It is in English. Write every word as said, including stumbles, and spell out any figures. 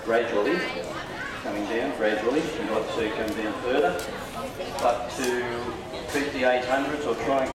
gradually, coming down gradually. You'd like to see it come down further, but to keep the eight hundreds or try and